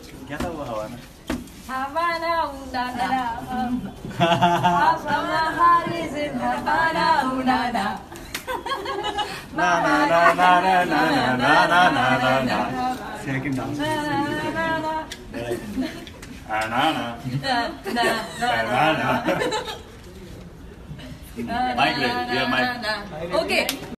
क्या था वो हवाना? Havanna, Havanna is in Havanna, Na na na na na na na na na na na. Second dance. Na na na. Mic ready. Yeah, mic. Okay.